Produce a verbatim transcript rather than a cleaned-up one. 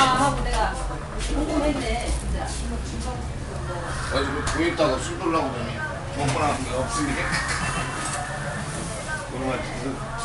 하고 내가 궁금했네 진짜. 어제 뭐 보였다고 술 돌라고 그러니 먹고 나온 게 없으니 그런 거 같아서